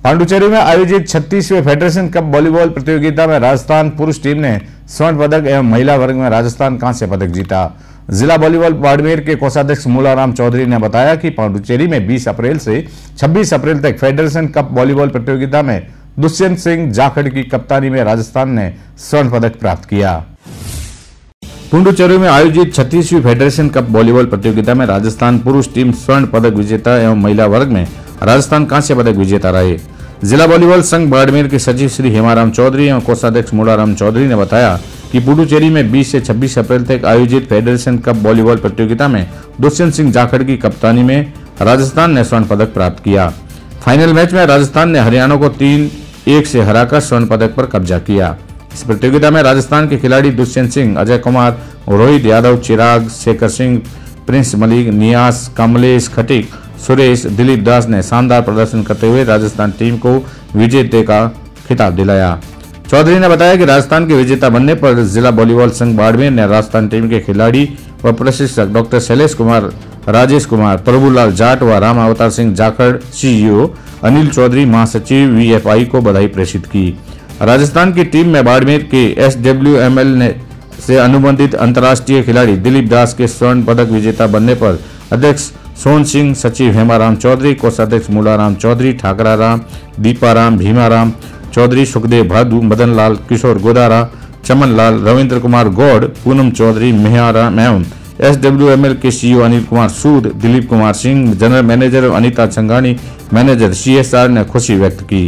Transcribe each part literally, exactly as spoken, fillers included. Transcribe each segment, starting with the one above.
पांडुचेरी में आयोजित छत्तीसवें federation cup volleyball प्रतियोगिता में राजस्थान पुरुष टीम ने स्वर्ण पदक एवं महिला वर्ग में राजस्थान कांस्य पदक जीता। जिला वॉलीबॉल बाड़मेर के कोषाध्यक्ष मूलाराम चौधरी ने बताया कि पांडुचेरी में बीस अप्रैल से छब्बीस अप्रैल तक फेडरेशन कप वॉलीबॉल प्रतियोगिता में दुष्यंत सिंह जाखड़ की कप्तानी में राजस्थान ने स्वर्ण पदक प्राप्त किया। पुडुचेरी में आयोजित छत्तीसवीं फेडरेशन कप वॉलीबॉल प्रतियोगिता में राजस्थान पुरुष टीम स्वर्ण पदक विजेता एवं महिला वर्ग में राजस्थान कांस्य पदक विजेता रहे। जिला वॉलीबॉल संघ बाड़मेर के सचिव श्री हेमाराम चौधरी एवं कोषाध्यक्ष मूलाराम चौधरी ने बताया कि पुडुचेरी में बीस से छब्बीस अप्रैल तक आयोजित फेडरेशन कप वॉलीबॉल प्रतियोगिता में दुष्यंत सिंह जाखड़ की कप्तानी में राजस्थान ने स्वर्ण पदक प्राप्त किया। फाइनल मैच में राजस्थान ने हरियाणा को तीन एक से हराकर स्वर्ण पदक पर कब्जा किया। इस प्रतियोगिता में राजस्थान के खिलाड़ी दुष्यंत सिंह, अजय कुमार, रोहित यादव, चिराग, शेखर सिंह, प्रिंस मलिक, नियास, कमलेश खटीक, सुरेश, दिलीप दास ने शानदार प्रदर्शन करते हुए राजस्थान टीम को विजेता का खिताब दिलाया। चौधरी ने बताया कि राजस्थान के विजेता बनने पर जिला वॉलीबॉल संघ बाड़मेर ने राजस्थान टीम के खिलाड़ी व प्रशिक्षक डॉक्टर शैलेश कुमार, राजेश कुमार, प्रभुलाल जाट व राम अवतार सिंह जाखड़, सीईओ अनिल चौधरी, महासचिव वीएफआई को बधाई प्रेषित की। राजस्थान की टीम में बाड़मेर के एसडब्ल्यूएमएल ने से अनुबंधित अंतर्राष्ट्रीय खिलाड़ी दिलीप दास के स्वर्ण पदक विजेता बनने पर अध्यक्ष सोन सिंह, सचिव हेमाराम चौधरी, कोषाध्यक्ष मूलाराम चौधरी, ठाकरा राम, दीपाराम, भीमाराम चौधरी, सुखदेव भादु, मदन लाल, किशोर गोदारा, चमन लाल, रविंद्र कुमार गौड़, पूनम चौधरी, मेहराम एवं एसडब्ल्यूएमएल के CEO Anil Kumar Sood, Dilip Kumar Singh, general manager Anita Changani, manager CSR ने खुशी व्यक्त की।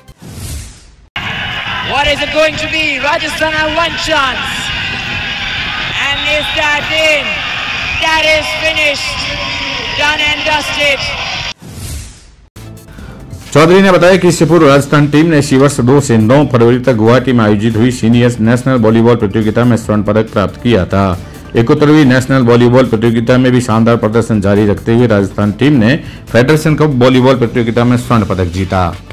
What is it going to be? Rajasthan have one chance. And is that in? That is finished. Done and dusted. Chaudhary ने बताया कि इससे पूर्व राजस्थान टीम ने इसी वर्ष दो से नौ फरवरी तक गुवाहाटी में आयोजित हुई सीनियर नेशनल वॉलीबॉल प्रतियोगिता में स्वर्ण पदक प्राप्त किया था। इकहत्तरवीं नेशनल वॉलीबॉल प्रतियोगिता में भी शानदार प्रदर्शन जारी रखते हुए राजस्थान टीम ने फेडरेशन कप वॉलीबॉल प्रतियोगिता में स्वर्ण पदक जीता।